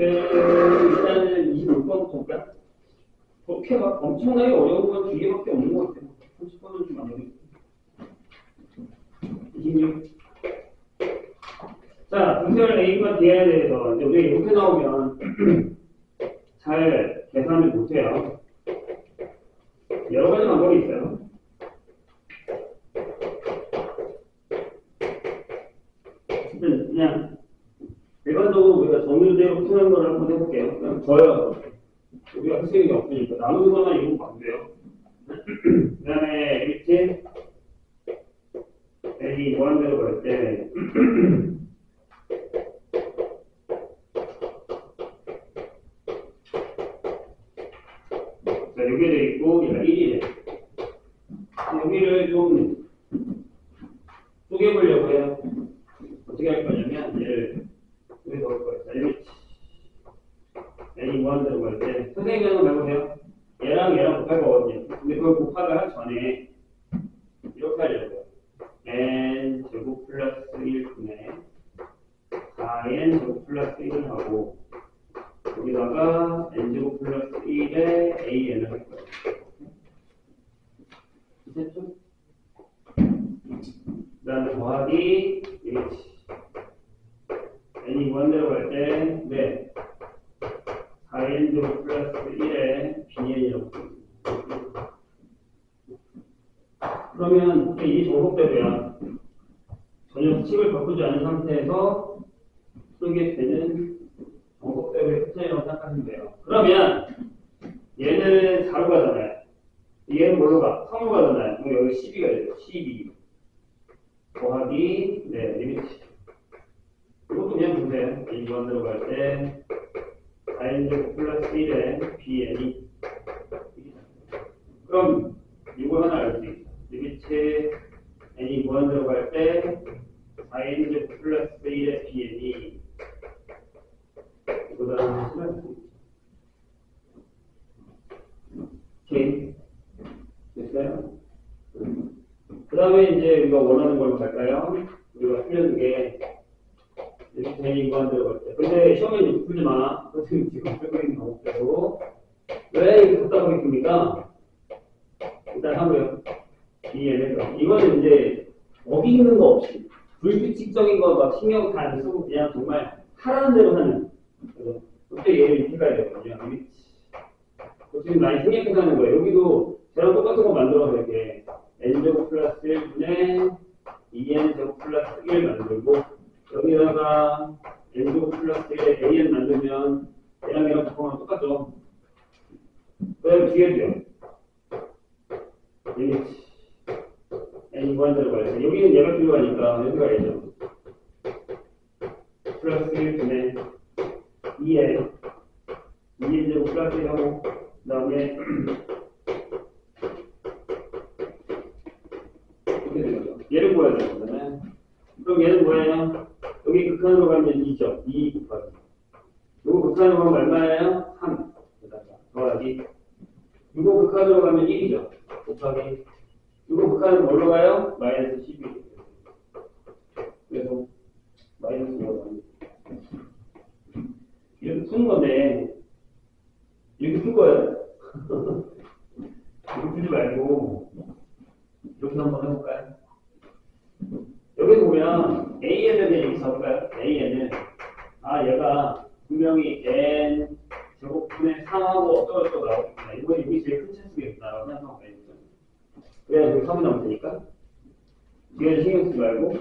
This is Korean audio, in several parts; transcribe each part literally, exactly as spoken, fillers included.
그, 일단은 이십육 번부터 볼까요? 그렇게 막 엄청나게 어려운 건 두 개밖에 없는 것 같아요. 삼십 번은 좀 안 어렵고. 이십육. 자, 분별 A과 B에 대해서 이제 우리가 이렇게 나오면 잘 계산을 못해요. 여러 가지 방법이 있어요. 그냥 일반적으로 우리가 정률대로 푸는 걸 한번 해볼게요. 그냥 저요. 우리가 할 수 있는 게 없으니까 나누는 것만 이거 안 돼요. 그 다음에 밑에 A 무한대로 갈 때 자, 여기에 돼 있고 얘가 일이래. 여기를 좀 쪼개보려고 해요. 어떻게 할 거냐면 얘를 여기 넣을 거예요. 자, 여기 A 무한대로 갈 때 선생님이 한번 해보세요. 얘랑 얘랑 곱할 거거든요. 근데 그걸 곱하기 하기 전에 이렇게 하려고요. n 제곱 플러스 일 분의 사 엔 제곱 플러스 일을 하고 여기다가 n 제곱 플러스 일에 an을 할 거예요. 됐죠? 그 다음에 더하기 h n이 무한대로 갈 때 네. 사 엔 제곱 플러스 일에 비엔이라고 그러면 이 정석대로야. 전혀 식을 바꾸지 않은 상태에서 쓰게 되는 정석대로의 숫자라고 생각하시면 돼요. 그러면 얘는 사로 가잖아요. 얘는 뭘로 가? 삼으로 가잖아요. 그럼 여기 십이가 되죠. 십이 더하기 네 리미트. 이것도 그냥 보세요. 이 무한대로 갈 때 사 엔 제곱 플러스 일에 비엔이 그럼 이거 하나 알 수 있어. 리미트 n이 무한대로 갈 때 사 엔 제곱 플러스 일에 비엔이 이거다 하시면 오케이 됐어요? 그 다음에 이제 우리가 원하는 걸로 갈까요? 우리가 풀려는 게 리미트 n이 무한대로 갈 때 근데 시험에 이렇게 풀지 마. 선생님 지금 풀고 있는 방법대로 왜 이렇게 답답하겠습니까? 일단 하고요. 이해는 이거는 이제 어기는 거 없이 불규칙적인 거 막 신경 다 안 쓰고 그냥 정말 하라는 대로 하는. 그래서 그때 얘를 이렇게 가야 되거든요. 지금 많이 생략해서 하는 거예요. 여기도 저랑 똑같은 거 만들어서 이렇게 n제곱 플러스 일 분의 이 엔 제곱 플러스 일 만들고 여기다가 n제곱 플러스 일에 an 만들면 얘랑 얘랑 바꾸면 똑같죠. 그 다음에 뒤에도요. 여기 n이 무한대로 가야죠. 여기는 얘가 필요하니까 여기 가야죠. 플러스 일 분의 이 엔 이 엔 제곱 플러스 일 하고 그 다음에 이렇게 되는 거죠. 얘를 구해야 되거든요. 그럼 얘는 뭐예요? 여기 극한으로 가면 이죠. 이 곱하기 이거 극한으로 가면 얼마예요? 삼 더하기 이거 극한으로 가면 일이죠. 곱하기 이거 극한은 뭘로 가요? 마이너스 십이. 그래서 마이너스 이가 나옵니다. 이렇게 푸는 건데 이렇게 풀 거예요. 이렇게 풀지 말고 이렇게 한번 해볼까요? 여기 보면 A에 대해 이렇게 잡을까요? A는 아 얘가 분명히 n 제곱분의 삼하고 어쩌고저쩌고 나오겠구나. 이거 여기 제일 큰 차수겠구나라고 생각하면 되겠죠. 그래야 여기 삼이 나올 테니까 뒤에 신경 쓰지 말고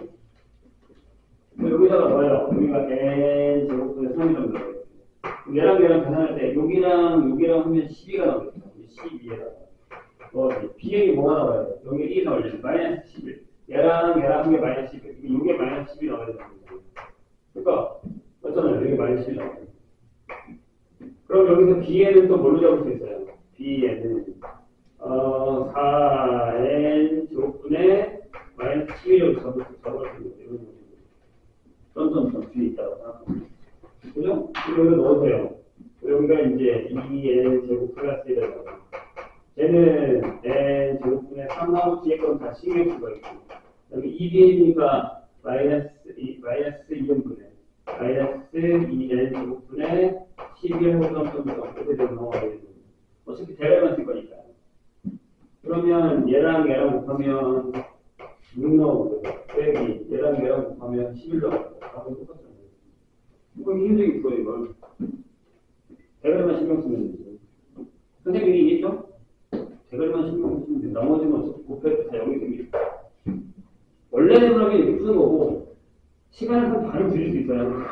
여기다가 넣어요. 여기가 n 제곱분의 삼이 정도 나오겠죠. 얘랑 얘랑 계산할 때 여기랑 여기랑 하면 십이가 나오겠죠. 십이에다가 넣어야지. 비행이 뭐가 나와야 돼? 여기 일 나오려면 마이너스 십일. 얘랑 얘랑 한 게 마이너스 십일. 이게 마이너스 십이 나와야 되는 거예요. 그러니까 맞잖아요. 여기 마이너스 십이 나와요. 그럼 여기서 bn은 또 뭘로 잡을 수 있어요? bn은 어, 사 엔 제곱분의 마이너스 십일로 잡을 수 있어요. 점점점 뒤에 있다고 생각합니다. 그죠? 여기다 넣으세요. 여기가 이제 이 엔 제곱 플러스 일이라고. 얘는 n 제곱분의 삼하고 뒤에 건 다 신경 쓰고 있고. 여기 이 비니까 마이너스 이 마이너스 이 분의 마이너스 이 엔 제곱분의 십일 호 점점점 이렇게 되면 넘어가야 되는 거예요. 어차피 대괄만 쓸 거니까. 그러면 얘랑 얘랑 곱하면 육 나오고 빼기 얘랑 얘랑 곱하면 십일 나오고 답은 똑같잖아요. 이거 힘들게 있어 이걸. 대괄만 신경 쓰면 되지. 선생님이 얘기했죠? 대괄만 신경 쓰면 돼. 나머지는 어차피 곱해도 다 여기 생기죠. 원래는 그러면 이렇게 푸는 거고 시간을 한 반을 줄일 수 있어요.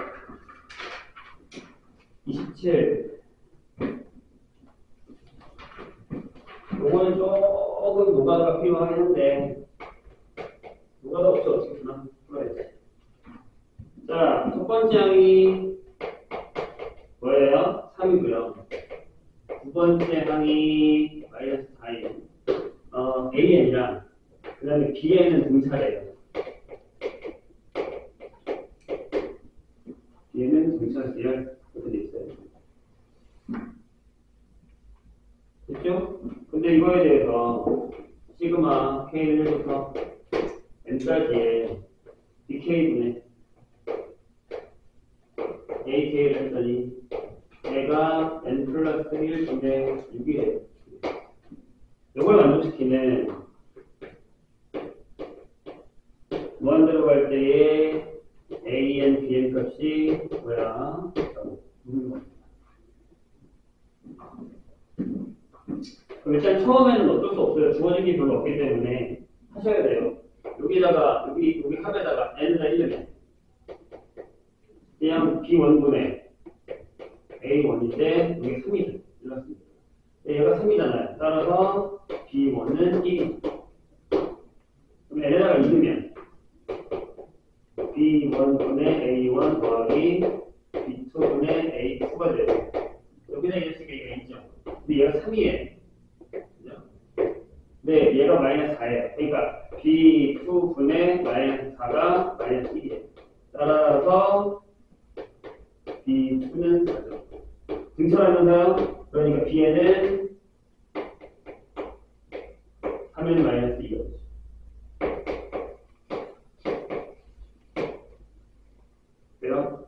이십칠. 요거는 조금 노가다가 필요하긴 한데 노가다 없이 어떻게 쓰나? 풀어야지. 자, 첫 번째 항이 뭐예요? 삼이고요. 두 번째 항이 마이너스 사예요. 어, 에이엔이랑 그 다음에 비엔은 등차래요. 비엔은 등차수열 이렇게 돼 있어요. 됐죠? 근데 이거에 대해서 시그마 K는 일부터 N까지의 디케이분의 에이케이를 했더니 얘가 N 플러스 일 분의 육이에요. 이걸 만족시키는 무한대로 갈 때의 에이엔, 비엔 값이 뭐야? 그럼 일단 처음에는 어쩔 수 없어요. 주어진 게 별로 없기 때문에 하셔야 돼요. 여기다가 여기 여기 값에다가 n에다 일을 그냥 비 원분의 에이 원인데 여기 삼이죠. 일렀습니다. 얘가 삼이잖아요. 따라서 비 원은 일. 그럼 n에다가 이으면 비 원분의 에이 원 더하기 비 투 분의 에이 투가 돼요. 여기다 이랬으니까 얘가 있죠. 근데 얘가 삼이에요. 네, 얘가 마이너스 사예요. 그러니까 비 투 분의 마이너스 사가 마이너스 일이에요. 따라서 비 투는 사죠. 등차하면서요. 그러니까 B에는 삼은 마이너스 이거죠. 그래요?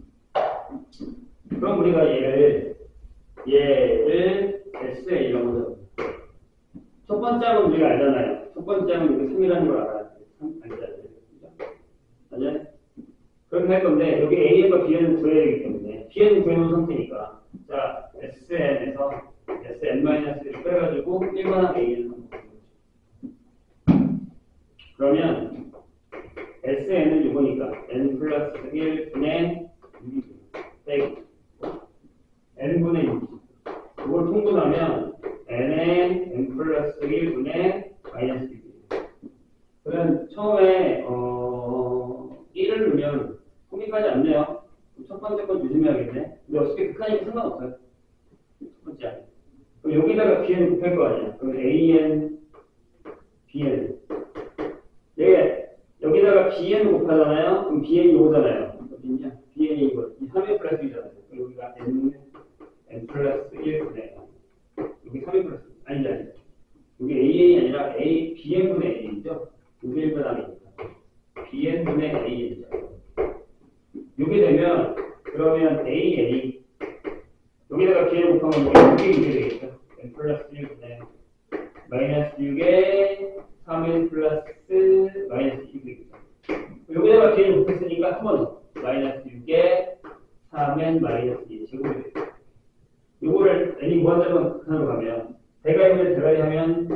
그럼 우리가 얘를 얘를 에스에이라고 하죠. 첫 번째 항은 우리가 알잖아요. 첫 번째 항은 이거 삼이라는 걸 알아야 돼요. 삼 알잖아요. 맞아요? 그렇게 할 건데 여기 A과 B는 구해야 되기 때문에 B는 구해놓은 상태니까 자 에스엔에서 에스엔-일을 빼가지고 일반항 A를 한번 보는 거죠. 그러면 에스엔은 이거니까 N 플러스 일 분의 육이 빼기 N분의 육 이걸 통분하면 n의 n 플러스 일 분의 마이너스 육이에요. 그러면 처음에 어, 일을 넣으면 성립하지 않네요. 첫 번째 건 조심해야겠네. 근데 어차피 극한이면 상관없어요. 첫 번째 아니에요. 그럼 여기다가 bn 곱할 거 아니야. 그럼 an, bn. 예, 여기다가 bn 곱하잖아요. 그럼 bn이 이거잖아요. 어디냐? bn이 이거. 이 삼의 플러스 이잖아요. 여기가 n, n 플러스 일 분의 여기 삼의 플러스 아니지 아니지. 여기 에이엔이 아니라 A, 비엔분의 A이죠. 여기 일반항이니까. 비엔분의 A이죠. 이게 되면 그러면 에이엔이 여기다가 비엔 곱하면 여기 육이 되겠죠. N 플러스 일 분의 마이너스 육에 삼 플러스 마이너스 이 되겠죠. 여기다가 비엔 곱했으니까 한 번 마이너스 육에 삼 마이너스 이 제곱이 되겠죠. 요거를 n이 무한대로 극한으로 가면 대괄이면 대괄이 하면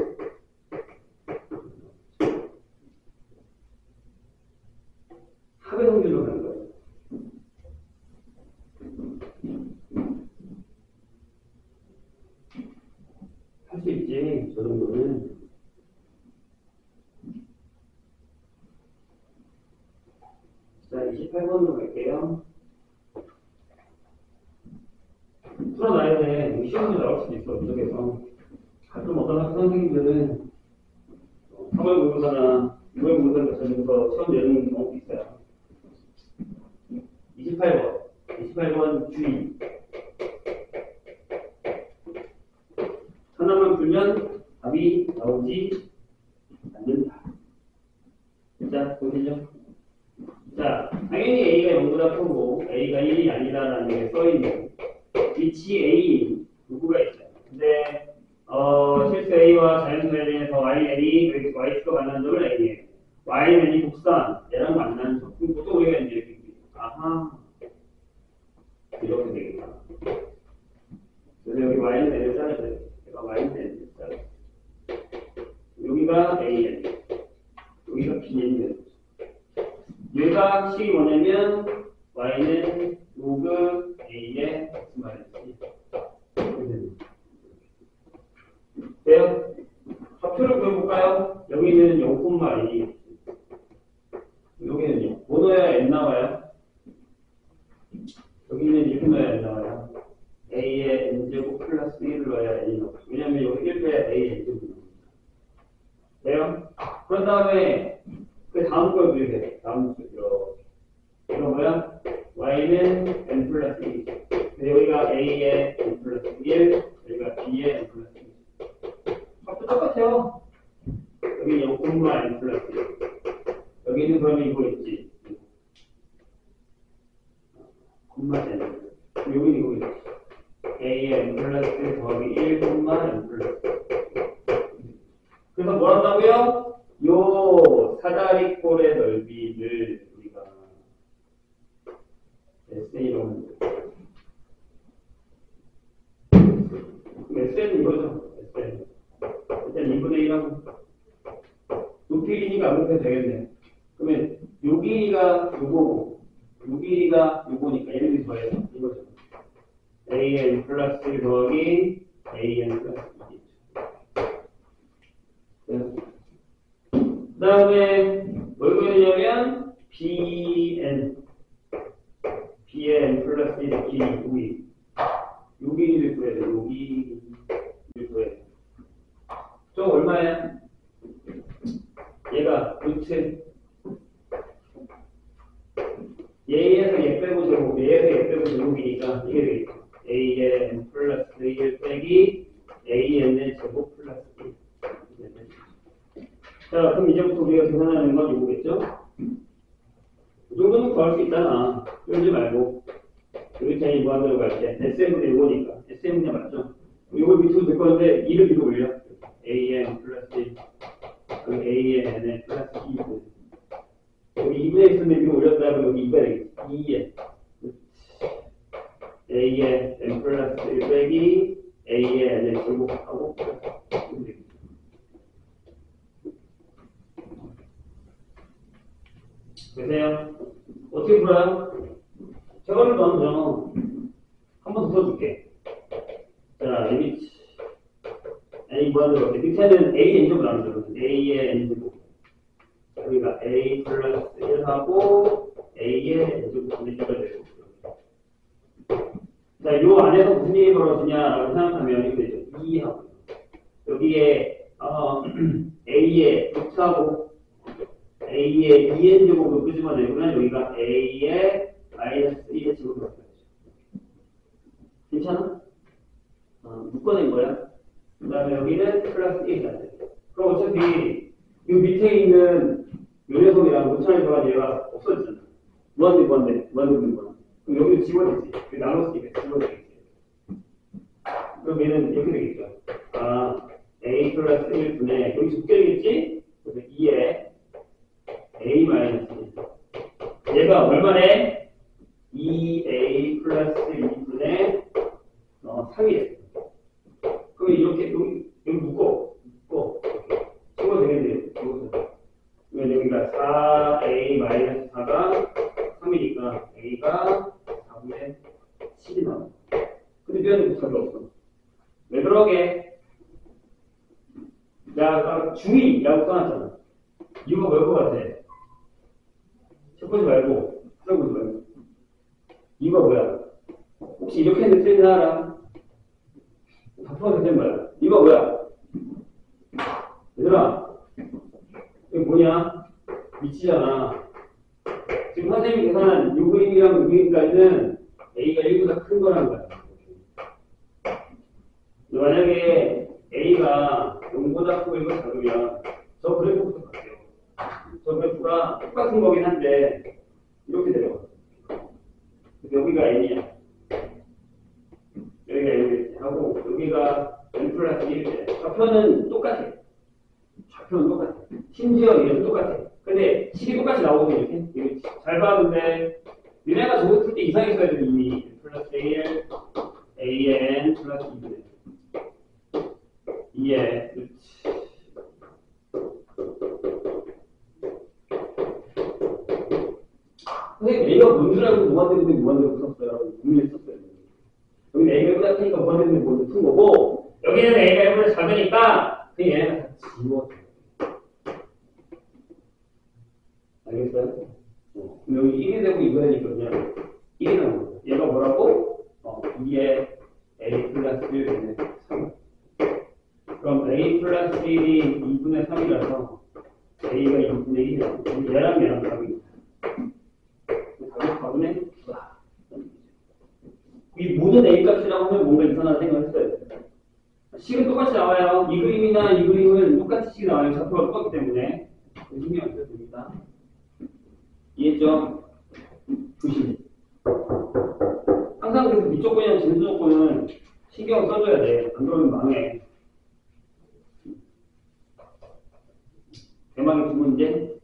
합의 성질로 가는 거예요. 할 수 있지. 저 정도는. 자, 이십팔 번으로 갈게요. 풀어놔야 돼. 시험에 나올 수도 있어. 이쪽에서. 가끔 어떤 학교 선생님들은 삼월 모의고사나 유월 모의고사 같은 거 시험 내는 경우도 있어요. 이십팔 번. 이십팔 번 주의. 하나만 풀면 답이 나오지 않는다. 자, 보시죠. 자, 당연히 A가 영보다 크고 A가 일이 아니다라는 게 써있는 위치 A 누구가 있어요. 근데 어, 실수 A와 자연수 L에서 와이엔이 그리고 Y가 만나는 점을 A에 와이엔이 곡선 얘랑 만나는 점. 그럼 보통 우리가 이제 이렇게 아하 이렇게 되겠다. 그래서 여기 Y는 L을 짜내줘요. 제가 Y는 L을 짜내줘요. 여기가 에이엔, 여기가 비엔이 얘가 식이 뭐냐면 Y는 로그 A의 X 마이너스 돼요? 좌표를 구해볼까요? 여기는 영 이, 여기는 영. 뭐 넣어야 N 나와요? 여기는 일 넣어야 N 나와요. A의 N제곱 플러스 일을 넣어야 N이 나와요. 왜냐면 여기 일 빼야 A의 N제곱 나옵니다. 돼요? 그런 다음에 그 다음 걸 그리게 다음 거 이렇게 이거 뭐야? Y는 N 플러스 일. 여기가 A의 N 플러스 일, 여기가 B의 N 플러스 일. 값도 똑같아요. 여기 영 N 플러스 일. 여기는 그러면 이거 있지. 콤마 N. 여기는 이거 있지. A의 N 플러스 더하기 일, N 플러스. 그래서 뭘 한다고요? 요 사다리꼴의 넓이를 우리가 에스에이로 하는 거예요. 에스에이는 이거죠. 에스에이. 일단 이분의 일하고 높이 길이니까 아무것도 되겠네. 그러면 요 길이가 요거고 요 길이가 요거니까 얘네들이 더해서 이거죠. 에이엔 플러스 일 더하기 에이엔 플러스 일. 그 다음에 뭘 구해냐면 bn bn 플러스 일의 길이 여기 요 길이를 구해야 돼. 요 길이를 구해야 돼. 저 얼마야? 얘가 루트 얘에서 얘 빼고 제곱 얘에서 얘 빼고 제곱이니까 이게 되겠죠. a의 n 플러스 일 빼기 an의 제곱 플러스 일. 자, 그럼 이제부터 우리가 계산하는 건 이거겠죠? 이 정도는 구할 수 있잖아. 쫄지 말고. 여기 차이 무한대로 갈 때 에스엠분의 요거니까 에스엠분의 맞죠? 이걸 밑으로 넣을 건데 이를 뒤로 올려. an 플러스 일 그 an의 플러스 이 여기 이분의 x는 위로 올렸다 그러면 여기 이가 되겠지. 이에 a의 n 플러스 일 빼기 a의 n을 제곱하고 이렇게 되겠지. 되세요? 어떻게 풀어요? 저거를 먼저 한 번 더 써줄게. 자, 리미트 a 무한대로 밑에는 a n제곱 나오죠. a의 n제곱 여기가 a 플러스 일하고 a의 n제곱 분리해줘야 되고 자, 요 안에서 무슨 일이 벌어지냐라고 생각하면 이렇게 되죠. 이하고 여기에 어, a의 루트하고 a의 이 엔제곱을 끄집어내면 여기가 a의 마이너스 일의 제곱이 되죠. 괜찮아? 어, 묶어낸 거야. 그 다음에 여기는 플러스 일이다. 그럼 어차피 이 밑에 있는 요 녀석이랑 오천원이 들어간 얘가 없어지잖아. 무한대 무한대 무한대 무한. 그럼 여기도 집어내지. 나눴으니까 집어내겠지. 그럼 얘는 이렇게 되겠죠. 아, a 플러스 일 분의 여기 묶여야겠지? 그래서 이에 a 마이너스 일. 얘가 얼마네? 이 에이 플러스 이 분의 어, 삼이에요. 그럼 이렇게 여기, 여기 묶어 묶어 찍어 되겠네요. 그러면 여기가 사 에이 마이너스 사가 삼이니까 a가 사분의 칠이 나와. 근데 미안해 답이 없어. 왜 그러게? 야, 아까 중이라고 써놨잖아. 이유가 뭘 것 같아? 쳐보지 말고 풀어보지 말고. 이유가 뭐야? 혹시 이렇게 했는데 틀린 사람 알아? 다 풀어도 되는 거야. 이거 뭐야? 얘들아, 이거 뭐냐? 미치잖아. 지금 선생님이 계산한 요 그림이랑 요 그림까지는 a가 일보다 큰 거라는 거야. 만약에 a가 영보다 크고 일보다 작으면 저 그래프부터 갈게요. 저 그래프가 똑같은 거긴 한데 이렇게 돼요. 여기가 n이야. 여기가 n 플러스 일이래. 좌표는 똑같아. 좌표는 똑같아. 심지어 얘도 똑같아. 근데 식이 똑같이 나오거든, 이렇게. 이거 잘 봤는데, 얘네가 저거 풀 때 이상했어야 돼, 이미. n 플러스 일, an 플러스 이. 이에, 그렇지. 선생님, A가 뭔 줄 알고 무한대인데 무한대로 풀었어요. 고민했었어요. 여기 A가 똑같으니까 무한대인데 무한대로 푼 거고, 여기는 A가 일보다 작으니까, 그냥 얘네가 다 지워. 알겠어요? 어, 그럼 여기 일이 되고 이거 되니까 그냥 일이 나오는 거예요. 얘가 뭐라고? 어, 이에 A 플러스 일 분의 삼. 그럼 A 플러스 일이 이분의 삼이라서 A가 이분의 일이야. 얘랑 얘랑 답이 답이 답이네? 이 모든 A 값이라고 하면 뭔가 이상한 생각을 했어요. 식은 똑같이 나와요. 이 그림이나 이 그림은 똑같이 식이 나와요. 좌표가 똑같기 때문에. 신경 안 써도 됩니다. 이해했죠? 조심. 항상 그래서 이쪽 분이랑 진수 조건은 신경 써줘야 돼. 안 그러면 망해. 대망의 두 문제.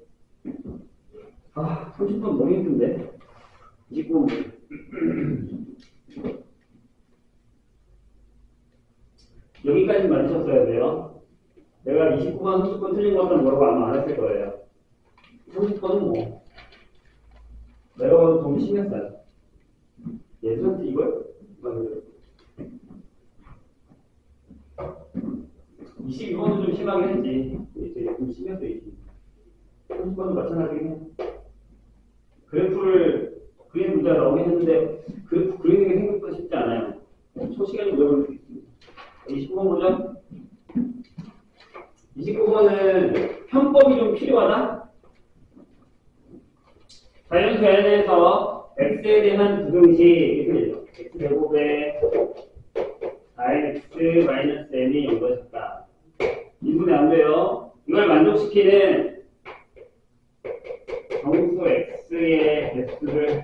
아, 삼십 분 너무 힘든데. 이십구 분. 여기까지 맞으셨어야 돼요. 내가 이십구 번, 삼십 번 틀린 것은 뭐라고 아마 안 했을 거예요. 삼십 번은 뭐. 내가 봐도 좀 신경 써요. 예전에 이걸? 맞아요. 이십이 번도 좀 심하게 했지. 이제 좀 신경 쓰이지. 삼십 번도 마찬가지긴 해. 그래프를, 그림 문제가 나오긴 했는데, 그래프 그리는 게 생각보다 쉽지 않아요. 초시간이 오래 걸릴 수 있습니다. 이십구 번 보죠. 이십구 번은 편법이 좀 필요하다? 자연수 n에서 x에 대한 부등식 이렇게 되죠. x제곱에 사 x 마이너스 n이 영보다 작다. 이분이 안 돼요. 이걸 만족시키는 정수 x의 개수를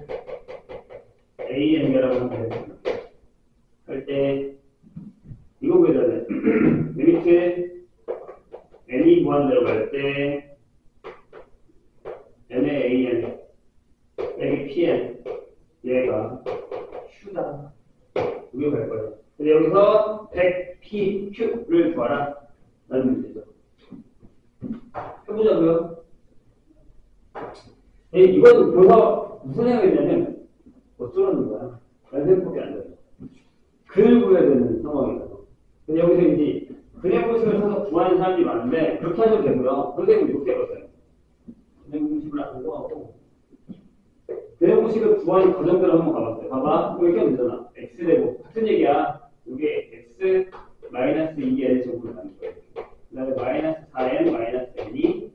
an이라고 하면 되겠습니다. 할 때 이거 보여줘야 돼. 리미트 n이 무한대로 갈 때 n의 an 여기 pn 얘가 q다. 여기 갈 거예요. 근데 여기서 백 피 큐를 구하라 라는 문제죠. 해보자고요. 네, 이건 보서 무슨 해야겠냐면 어쩌라는 거야. 연습법이 안 돼요. 글을 구해야 되는 상황이라서. 근데 여기서 이제 그냥 공식을 써서 구하는 사람들이 많은데 그렇게 하셔도 되고요. 선생님은 이렇게 해봤어요. 그냥 공식을 안 구하고 그냥 공식을 구하는 과정들을 한번 가봤어요. 봐봐. 이렇게 하면 되잖아. x제곱 같은 얘기야. 이게 x 마이너스 이 n 제곱을 하는 거예요. 그 다음에 마이너스 사 n 마이너스 n이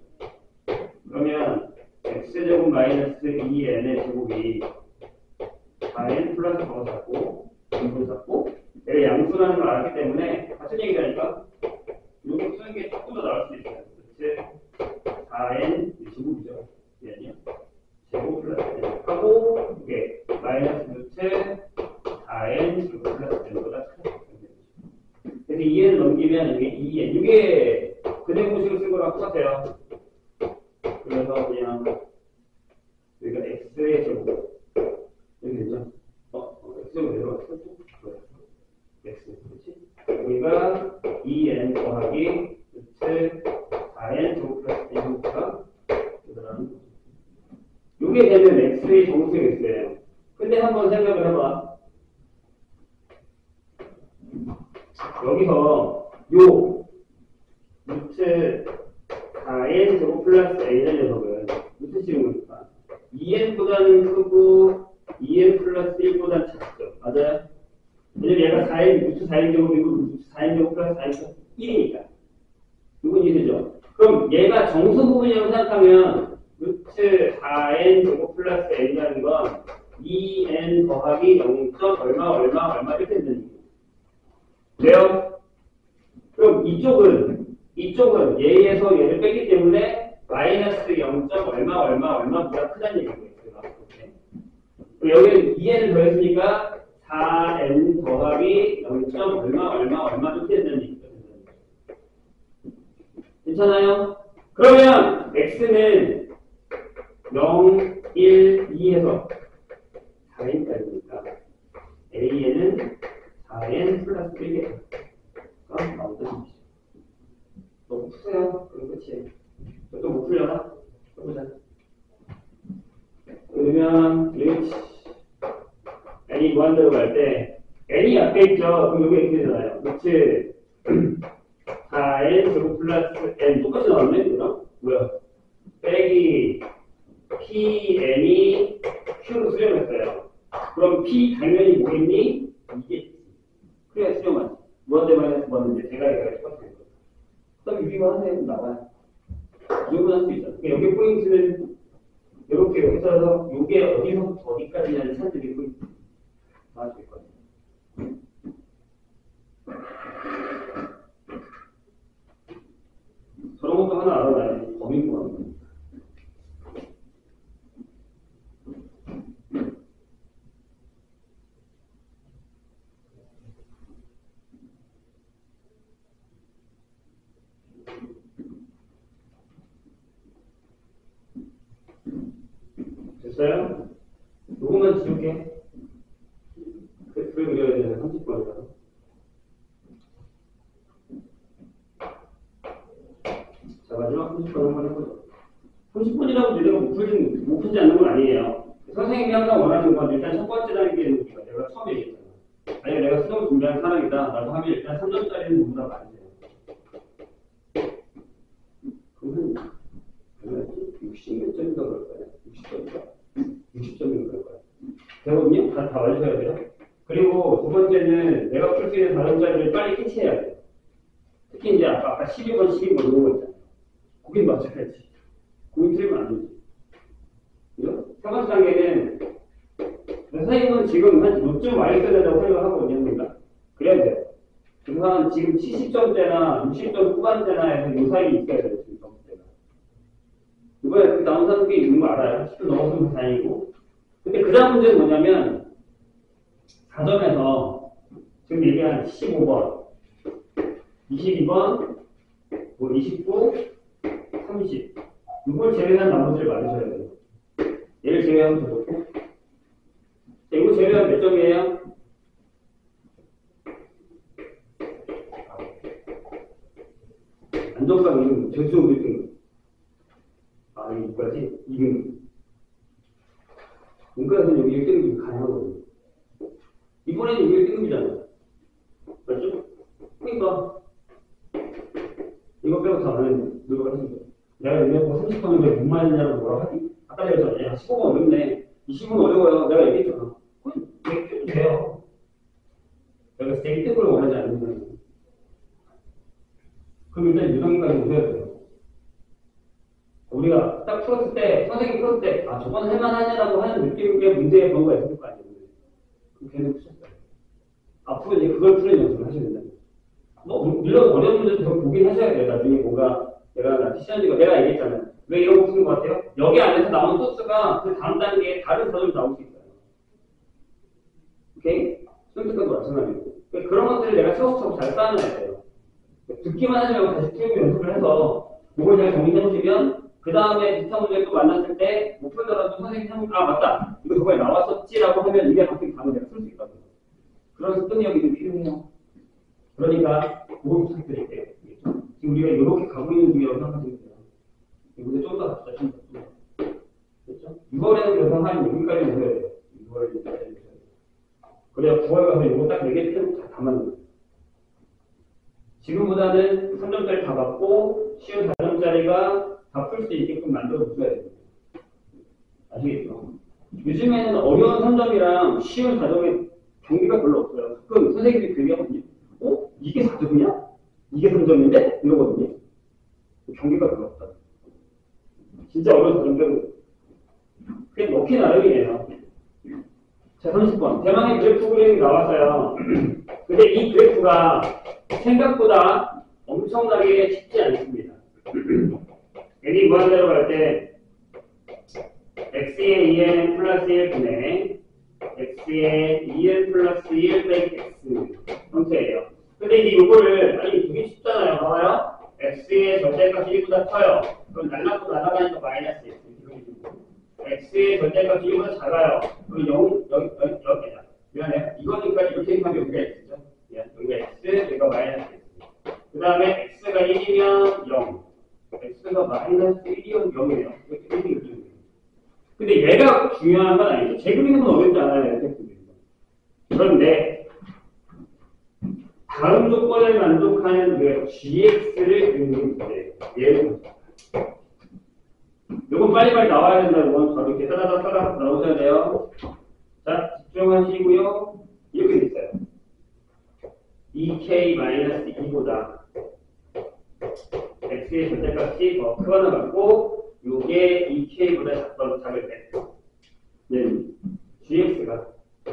그러면 x제곱 마이너스 이 n의 제곱이 사 n 플러스 더 잡고 이분 잡고 얘가 양수라는 걸 알았기 때문에 같은 얘기라니까 이렇게 쓰는 게 조금 더 나을 수도 있어요. 그치? 사 n 제곱이죠. 이 n이요. 제곱 플러스 n 하고 이게 마이너스 루트 사 n 제곱 플러스 n보다 크다. 그래서 이 n 넘기면 이게 이 n 이게 그냥 공식을 쓴 거랑 똑같아요. 그래서 그냥 여기가 x의 제곱 이렇게 되죠. 어, 어 x제곱 내려갔어. x 그렇지? 여기가 이 n 더하기 루트 사 n 제곱 플러스 n제곱가 들어가는 거죠. 이게 되면 x의 정수가 x예요. 근데 한번 생각을 해봐. 여기서 요 루트 사 n 제곱 플러스 a는 녀석은 루트 씌운 거니까 이 n보다는 크고 이 n 플러스 일보다는 작죠. 맞아요? 왜냐면 얘가 사 n, 루트 사 n 제곱이고 루트 사 n 제곱 플러스 사 n 플러스 일이니까. 이건 이해되죠? 그럼 얘가 정수 부분이라고 생각하면 루트 사 n 제곱 플러스 n이라는 건 이 n 더하기 영. 얼마 얼마 얼마 이렇게 되는 거예요. 왜요? 그럼 이쪽은 이쪽은 얘에서 얘를 뺐기 때문에 마이너스 영. 얼마 얼마 얼마보다 크다는 얘기예요. 여기는 이 n을 더했으니까 사 엔 더하기 영 점 얼마 얼마 얼마 이렇게 된다는 얘기죠. 괜찮아요? 그러면 x는 영, 일, 이 해서 사 엔까지니까 a에는 사 엔 플러스 일 개가 나온다는 얘기죠. 너무 푸세요. 그럼 끝이에요. 또 못 풀려나? 해보자. 그러면 h n이 무한대로 갈 때 n이 앞에 있죠. 그럼 여기 이렇게 되잖아요. 그치? 사 엔 제곱 플러스 n 똑같이 나왔네? 그럼? 뭐야? 빼기 pn이 q로 수렴했어요. 그럼 p 당연히 뭐겠니? 이게 그래야 수렴하지. 무한대 마이너스 무한대 대가리가 똑같아요. 그다음 유리만 하세요. 나와요. 이 정도 할 수 있죠. 여기 포인트는 이렇게 해서 이게 어디서부터 어디까지냐를 찾는 게 포인트. 나와줄 거예요. 저런 것도 하나 알아놔야지. 범인 구하는 됐어요? 요것만 지울게. 그래프를 그려야 되는 삼십 번이라서. 자, 마지막 삼십 번 한번 해보죠. 삼십 분이라고 내가 못 풀지, 못 풀지 않는 건 아니에요. 선생님이 항상 원하는 건 일단 첫 번째 단계는 우리가 내가 처음에 얘기했잖아. 아니, 내가 수능 준비하는 사람이다. 라고 하면 일단 삼 점짜리는 모두 다 많이 돼요. 그러면, 육십 몇 점인가 그럴 거야. 육십 점인가? 육십 점인가 그럴 거야. 되거든요? 다, 다 맞으셔야 돼요. 그리고 두 번째는 내가 풀 수 있는 사 점짜리를 빨리 캐치해야 돼요. 특히 이제 아까, 아까 십이 번, 십이 번 이런 거 있잖아요. 거긴 맞춰야지. 거긴 틀리면 안 되지. 그죠? 세 번째 단계는 선생님은 지금 한 요쯤 와 있어야 된다고 생각하고 있습니다. 그래야 돼요. 그래서 한 지금 칠십 점대나 육십 점 후반대나 요 사이에 있어야 돼요. 지금 점수대가. 이번에 그 나온 사람들이 있는 거 알아요. 십 점 넘었으면 다행이고. 근데 그 다음 문제는 뭐냐면 사 점에서 지금 얘기한 십오 번, 이십이 번, 뭐 이십구, 삼십. 이걸 제외한 나머지를 맞으셔야 돼요. 얘를 제외하면 더 좋고. 자, 이거 제외하면 몇 점이에요? 안정감 이 등, 전수 일 등. 아, 이거 뭐지? 이 등. 문과에서는 여기 일 등급이 가능하거든요. 이번에는 여기 일 등급이잖아요. 맞죠? 그러니까 이거 빼고 다 안 했는데 누가 했는데 내가 여기서 삼십 번인데 못 맞느냐고 뭐라고 하지? 아까 얘기했잖아. 야, 십오 번 어렵네. 이십 번 어려워요. 내가 얘기했잖아. 그럼 백 점도 돼요. 내가 일 등급을 원하지 않는다. 그럼 일단 유형까지 오셔야 돼요. 우리가 딱 풀었을 때, 선생님 풀었을 때, 아, 저건 할만하냐라고 하는 느낌의 문제의 번호가 있을 거 아니에요. 그럼 걔는 푸셨어요. 앞으로 이제 그걸 푸는 연습을 하셔야 된다. 뭐, 물론 어려운 문제도 더 보긴 하셔야 돼요. 나중에 뭔가, 내가, 나 시간이가 내가 얘기했잖아요. 왜 이런 거 푸는 것 같아요? 여기 안에서 나온 소스가 그 다음 단계에 다른 사점이 나올 수 있어요. 오케이? 선택도 마찬가지고. 그런 것들을 내가 차곡차곡 잘 쌓아놔야 돼요. 듣기만 하지 말고 다시 풀고 연습을 해서, 이걸 잘 정리해보시면, 그 다음에 비슷한 문제를 또 만났을 때, 못 풀더라도 선생님이 하면, 아, 맞다! 이거 저번에 나왔었지라고 하면 이게 갑자기 다음에 내가 쓸 수 있거든요. 그런 습득력이 좀 필요해요. 그러니까, 그걸 부탁드릴게요. 지금 우리가 이렇게 가고 있는 중이라고 생각하시면 돼요. 이곳에 좀 더 갑시다, 좀 더. 됐죠? 유월에는 그래서 한 여기까지 오셔야 돼요. 유월에 여기까지 오셔야 돼요. 그래야 구월 가서 이거 딱 네 개 다 담아놓는 거예요. 지금보다는 삼 점짜리 다 받고, 쉬운 사 점짜리가 다 풀 수 있게끔 만들어 주셔야 됩니다. 아시겠죠? 요즘에는 어려운 삼 점이랑 쉬운 사 점의 경기가 별로 없어요. 가끔 선생님들이 그 얘기하거든요. 어? 이게 사 점이야? 이게 삼 점인데? 이러거든요. 경기가 별로 없다. 진짜 어려운 사 점들은 그게 넣기 나름이에요. 자, 삼십 번. 대망의 그래프 그림이 나왔어요. 근데 이 그래프가 생각보다 엄청나게 쉽지 않습니다. n이 무한대로 갈 때 x의 이엔 플러스 일 분의 x x의 이 엘 플러스 이 엘 빼기 x 형태예요. 근데 이제 이거를, 아니, 되게 쉽잖아요. 봐봐요. x의 절대값이 일보다 커요. 그럼 날라고 날아가니까 마이너스 x. x의 절대값이 일보다 작아요. 그럼 영, 여기, 여기, 여기다. 미안해요. 이거니까 이렇게 하면 여기가 x죠. 여기가 x, 여기가 마이너스 x. 그 다음에 x가 일이면 영. x가 마이너스 일이면 영이에요. 이렇게 이렇게 이렇게. 근데 얘가 중요한 건 아니죠. 제곱이는 건 어렵지 않아요. 그런데 다음 조건을 만족하는 그 지엑스를 그리는 문제예요. 예를 들어서 이건 빨리빨리 나와야 된다는 건 바로 이렇게 따다닥 따다닥 나오셔야 돼요. 자, 집중하시고요. 이렇게 돼 있어요. 이 케이 마이너스 이보다 x의 절대값이 더 크거나 같고 요게 이 케이보다 작거나 작을 때 네, gx가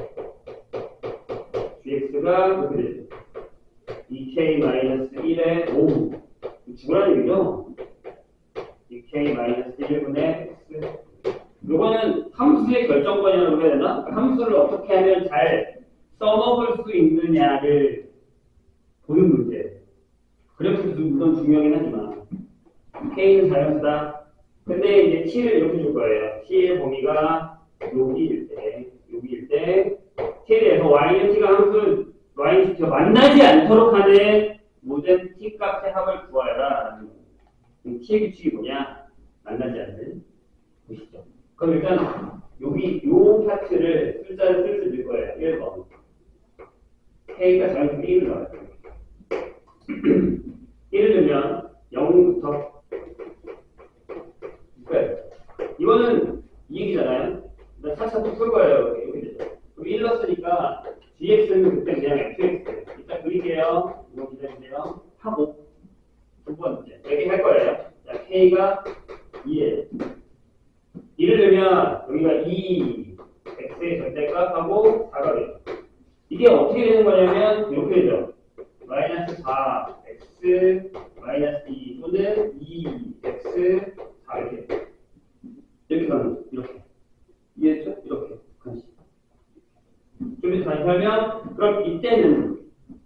gx가 이렇게 되죠. 이 케이 마이너스 일의 오 죽으라는 얘기죠. 이 케이 마이너스 일분의 x 요거는 함수의 결정권이라고 해야 되나? 함수를 어떻게 하면 잘 써먹을 수 있느냐를 보는 문제예요. 그래프도 물론 중요하긴 하지만 k는 자연수다. 근데 이제 t를 이렇게 줄 거예요. t의 범위가 여기일 때 여기일 때 t에 대해서 y는 t가 함수 y는 t가 만나지 않도록 하는 모든 t 값의 합을 구하여라. t의 규칙이 뭐냐? 만나지 않는 보시죠. 그럼 일단 여기 요 파트를 숫자를 쓸 수 있을 거예요. 일 번 k가 자연수 일을 넣어요. 일을 넣으면 영부터 끝. 이거는 이 얘기잖아요. 차차 또 풀 거예요. 이렇게. 그럼 일 넣었으니까 gx는 그때 그냥 fx. 일단 그릴게요. 이거 기다리세요. 하고 두 번째 얘기할 거예요. 자, k가 이에 이를 넣으면 여기가 이 x의 절대값하고 사가 돼요. 이게 어떻게 되는 거냐면 이렇게 되죠. 마이너스 사 x 마이너스 이 또는 이 x 사 이렇게 이렇게 가는 거죠. 이렇게 이해했죠? 이렇게 가는 식. 좀 이따 다시 하면 그럼 이때는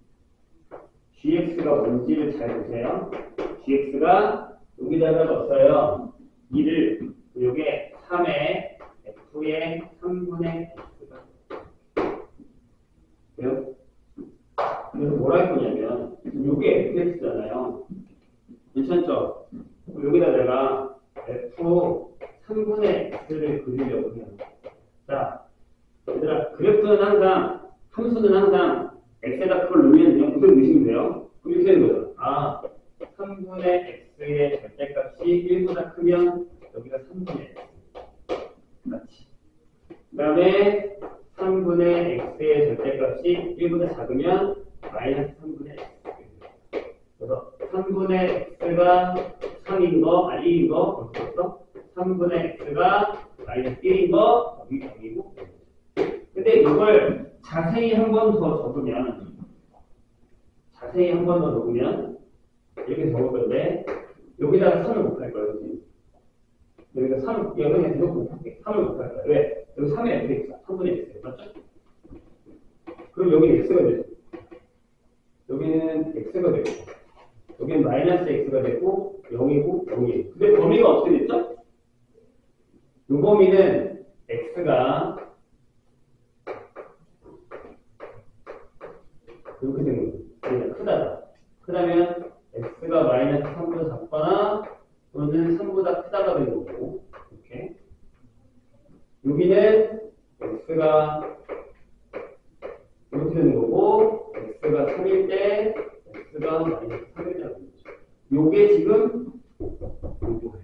gx가 뭔지를 잘 보세요. gx가 여기다가 넣었어요. 이를 요게 삼의 f의 삼분의 x가 그래요? 그래서 뭐라 할 거냐면 요게 fx잖아요. 괜찮죠? 여기다 내가 f 삼분의 x를 그리려고 해요. 자, 얘들아, 그래프는 항상, 함수는 항상 x에다 그걸 넣으면 그냥 그대로 넣으시면 돼요. 그럼 이렇게 되는 거죠. 아, 삼분의 x의 절대값이 일보다 크면 여기가 삼분의 x. 같이. 그 다음에 삼분의 x의 절대값이 일보다 작으면 마이너스 삼분의 x. 그래서 삼분의 x가 삼인 거, 아니 일인 거, 어떻게 삼분의 x가 마이너스 일인 거, 여기 여기고. 근데 이걸 자세히 한 번 더 적으면, 자세히 한 번 더 적으면, 이렇게 적을 건데, 여기다가 삼을 못 할 거예요, 여기. 여기다 삼, 여기다 계속 못 할게. 삼을 못 할 거예요. 왜? 여기 삼의 fx, 삼분의 x. 맞죠? 그럼 여기는 x가 되죠. 여기는 x가 되고, 여기는 마이너스 x가 되고, 영이고, 영이에요. 근데 범위가 어떻게 됐죠? 이 범위는 x가 이렇게 된 거죠. 그냥 크다다. 크다면 x가 마이너스 삼보다 작거나 또는 삼보다 크다가 되는 거고, 이렇게. 여기는 x가 이렇게 되는 거고, x가 삼일 때 x가 마이너스 삼일 때가 되는 거죠. 요게 지금 요거예요.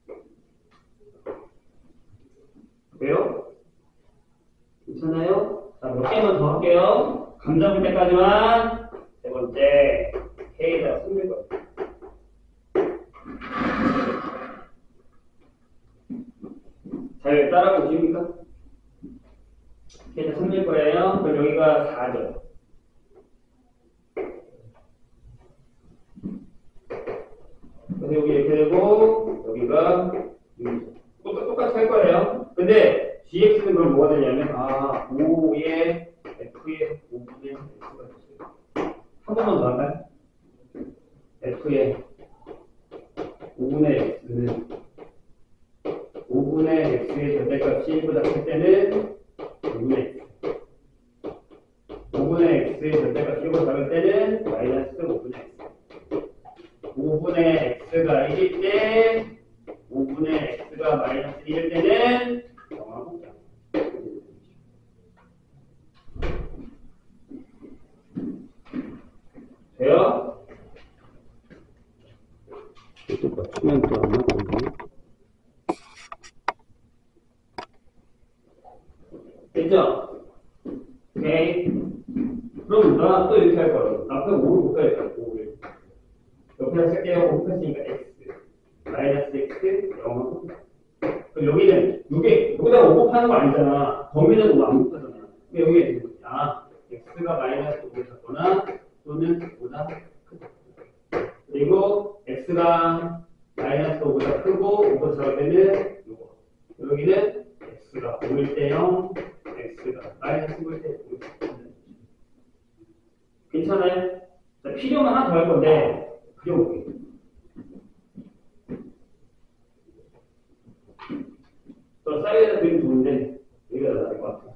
왜요? 괜찮아요? 자, 몇 개만 더 할게요. 감 잡을 때까지만. 세 번째, k에다 숨길 거예요. 잘 따라보십니까? k에다 숨길 거예요. 그럼 여기가 사죠. 그래서 여기 이렇게 되고, 여기가 육이죠. 똑같이 할 거예요. 근데 gx는 그럼 뭐가 되냐면 아 오의 오분의 x의 절대값이 일보다 클 때는 오분의 x. 오분의 x의 절대값이 일보다 작을 때는 마이너스 오분의 x. 오분의 x가 일일 때, 오분의 x가 마이너스 일일 때는 영하고 돼요? 또 맞추면 또 안 맞거든요. 됐죠? 오케이. 그럼 나 또 이렇게 할 거야. 앞에 오를 곱해야 돼. 오를. 옆에다 쓸게요. 곱했으니까 x. 마이너스 x, 영하고. 그럼 여기는, 이게, 여기다 오 곱하는 거 아니잖아. 범위는 오 안 곱하잖아. 근데 여기에, 아, x가 마이너스 오를 잡거나, 또는 보다 크다. 그리고 x가 마이너스 오보다 크고, 오보다 작을 때는 요거. 여기는 x가 오일 때 영, x가 마이너스 오일 때 오. 괜찮아요? 자, 필요만 하나 더 할 건데, 그려볼게요. 저 사이드에다 그림 좋은데, 여기가 더 나을 것 같아요.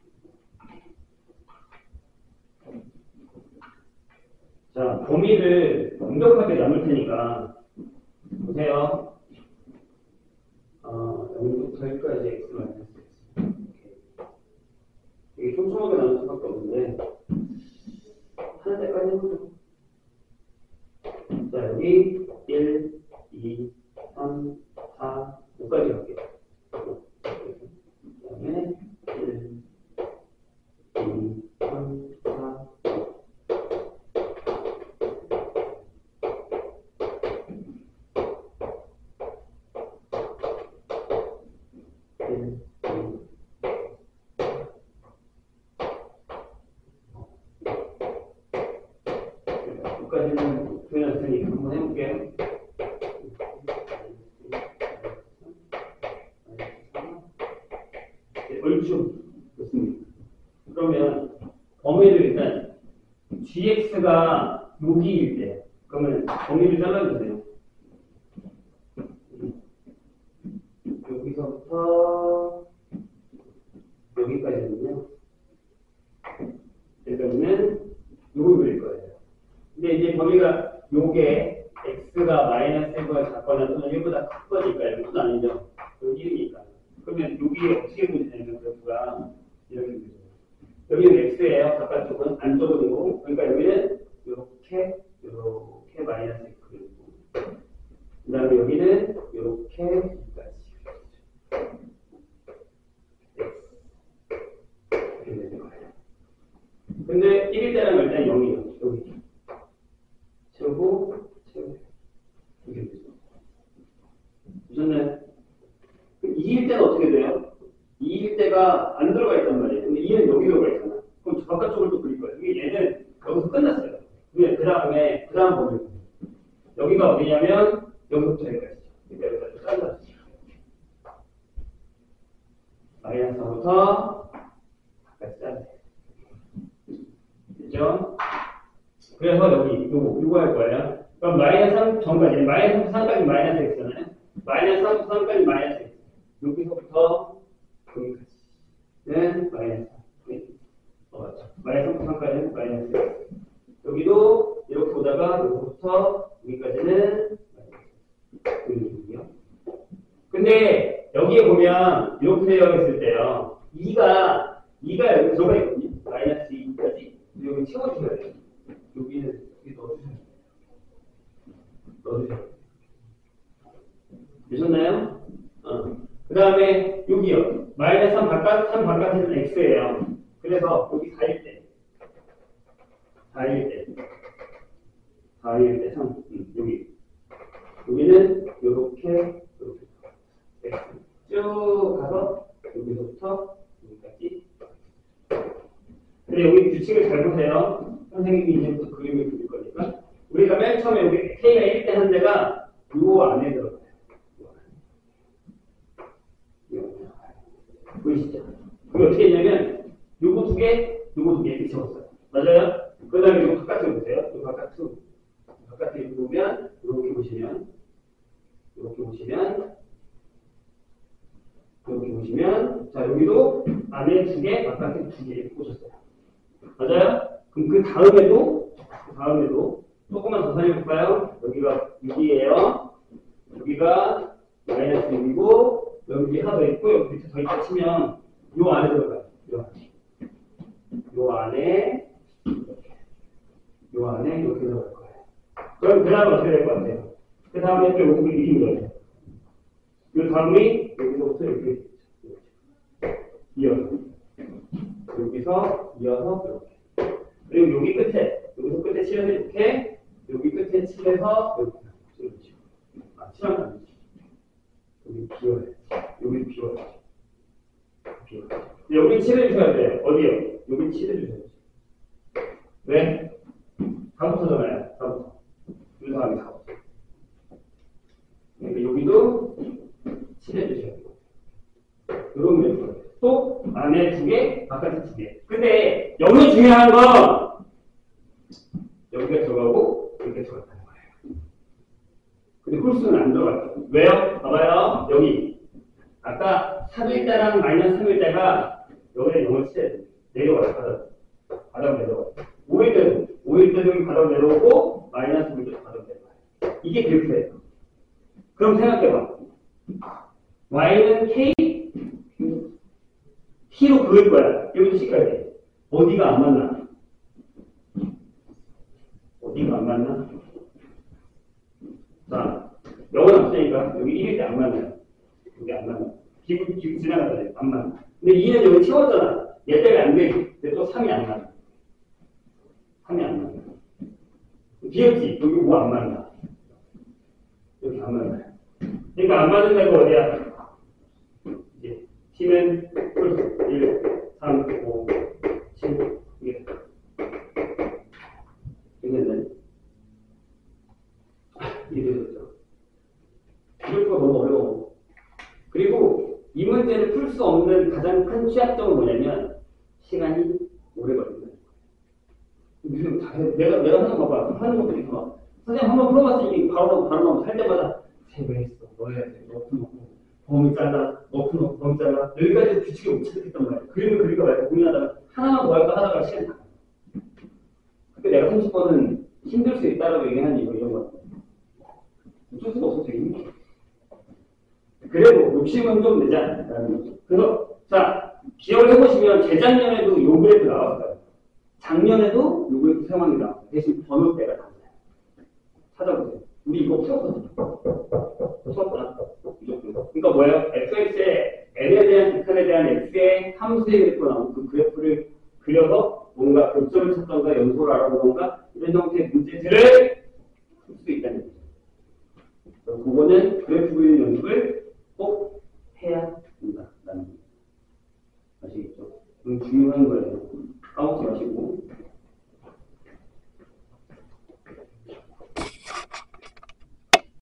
자, 범위를 완벽하게 나눌 테니까, 보세요. 어, 영부터 일까지 x 마이너스 x. 이게 촘촘하게 나눌 수밖에 없는데, 하는 데까지 해보죠. 자, 여기 일, 이, 삼, 사, 오까지 갈게요. 그 다음에 일, 이, 삼, 사, 일, 여기까지는 표현할 테니 한번 해볼게요. 네, 얼추 좋습니다. 그러면 범위를 일단 gx가 여기일 때 그러면 범위를 잘라주세요. 여기서부터 여기까지는요. 여기까지는 요걸 그릴 거예요. 근데 이제 범위가 요게 x가 마이너스 일보다 작거나 또는 일보다 크거니까 이건 아니죠. 여기 일이니까. 그러면 여기 어떻게 보시냐면 그래프가 이렇게 되죠. 여기는 x예요. 바깥쪽은 안쪽은 이고 그러니까 여기는 이렇게 이렇게 마이너스 x 그리고 그 다음에 여기는 이렇게 여기까지. 이렇게 되는 거예요. 근데 일일 때라면 일단 영이에요. 여기. 채우고, 채우고. 이렇게 되죠. 보셨나요? 이일 때는 어떻게 돼요? 이일 때가 안 들어가 있단 말이에요. 근데 이는 여기 들어가 있잖아. 그럼 바깥쪽을 또 그릴 거예요. 이게 얘는 여기서 끝났어요. 근데 그 다음에, 그 다음 범위. 여기가 어디냐면, 여기부터 여기까지죠. 그러니까 여기다 또 잘라주죠. 마이너스부터 바깥까지 잘라요. 됐죠? 그래서 여기 요거 요거 할 거예요. 그럼 마이너스 삼 전까지 마이너스 삼까지 마이너스 x잖아요. 마이너스 삼, 삼까지 마이너스 x. 여기서부터 여기까지는 마이너스 삼. 어, 맞죠. 마이너스 삼까지는 마이너스 x. 여기도 이렇게 오다가 여기부터 여기까지는 마이너스. 근데 여기에 보면 이렇게 되어 있을 때요. 이가 이가 여기 들어가 있거든요. 마이너스 이까지 여기 채워주셔야 돼요. 여기는 여기 넣어주셔야 돼요. 넣어주셔야 돼요. 되셨나요? 어. 그 다음에 여기요. 마이너스 삼 바깥, 삼 바깥에는 x예요. 그래서 여기 사일 때. 사일 때. 사일 때 삼. 음, 여기. 여기는 요렇게, 요렇게. x. 쭉 가서 여기서부터 여기까지. 근데 여기 규칙을 잘 보세요. 선생님이 이제부터 그림을 그릴 거니까. 우리가 맨 처음에 여기 k가 일 대 한 데가 요 안에 들어가요. 보이시죠? 그게 어떻게 했냐면 요거 두 개, 요거 두 개 이렇게 적었어요. 맞아요? 그 다음에 요거 바깥으로 보세요. 요 바깥으로. 바깥에 보면 이렇게 보시면 이렇게 보시면 자, 여기도 안에 두 개, 바깥에 두 개 이렇게 꽂았어요. 맞아요? 그럼 그 다음에도, 그 다음에도 조금만 더 살려볼까요? 여기가 육이에요. 여기가 마이너스 육이고, 여기 하나 더 있고, 여기 밑에 더 있다 치면, 요 안에 들어가요. 요 안에. 요 안에, 요 안에 이렇게 들어갈 거예요. 그럼 그 다음에 어떻게 될 것 같아요? 그 다음에 또 여기 이렇게 밀어요. 요 다음이 여기서부터 이렇게 이어서. 여기서 이어서 이렇게. 그리고 여기 끝에, 여기서 끝에 칠해서 이렇게, 여기 끝에 칠해서 이렇게. 이렇게. 아, 칠하면 안 되지. 여기 비워야 돼. 여기 비워야 돼. 비워야 돼. 여기 칠해주셔야 돼요. 어디요? 여기 칠해주셔야 돼요. 왜? 다부터잖아요. 다부터. 이 사람이 다부터. 그러니까 여기도 칠해주셔야 돼요. 이런 게 좋아요. 또 안에 두 개, 바깥에 두 개. 근데 여기 중요한 건 여기가 들어가고 여기가 들어간다는 거예요. 근데 홀수는 안 들어가요. 왜요? 봐봐요. 여기 아까 삼 일자랑 마이너스 삼 일자가 여기에 영을 칠해야 돼요. 내려와요. 바닥. 바닥 내려와요. 오 일 때도 오 일 때도 여기 바닥 내려오고 마이너스 오 일 때도 바닥 내려와요. 이게 그래프예요. 그럼 생각해봐. y는 k t로 그을 거야. 여기도 칠까야 돼. 어디가 안 맞나? 어디가 안 맞나? 자, 영은 없으니까 여기 일일 때 안 맞나요? 여기 안 맞나? 기분, 기분 지나가잖아요. 안 맞나? 근데 이는 여기 채웠잖아. 얘 때문에 안 되지. 근데 또 삼이 안 맞나? 삼이 안 맞나? 비었지? 여기 뭐 안 맞나? 여기 안 맞나요? 그러니까 안 맞는 데가 어디야? 이제 t는 일, 삼, 오, 칠, 이게 됐네. 이해되셨죠? 이럴수가 너무 어려워. 그리고 이 문제를 풀 수 없는 가장 큰 취약점은 뭐냐면 시간이 오래 걸린다. 내가 내가 하는 거 봐봐. 하는 것도 있어. 선생님 한번 풀어봤으니 바로 바로 나오면 살 때마다 세고 했어. 너 해야 돼. 너 풀어놓고 범위 잘라. 너 풀어놓고 범위 잘라. 여기까지 규칙을 못 찾겠단 말이야. 그림을 그릴까 말까 고민하다가 하나만 더 할까 하다가 시간이 다. 근데 내가 삼십 번은 힘들 수 있다라고 얘기하는 이유 이런 거. 어쩔 수가 없어 되게. 그래도 욕심은 좀 내자. 그래서 자 기억을 해보시면 재작년에도 요 그래프 나왔어요. 작년에도 요 그래프 상황이 나왔어요. 대신 번호대가 달라요. 찾아보세요. 우리 이거 풀었거든요. 풀었구나. 그러니까 뭐예요? fx의 n에 대한 극한에 대한 x의 함수의 그래프가 나오고 그 그래프를 그려서 뭔가 교점을 찾던가 연소를 알아보던가 이런 형태의 문제들을 풀 수 있다는 거죠. 그거는 그래프 그리는 연습을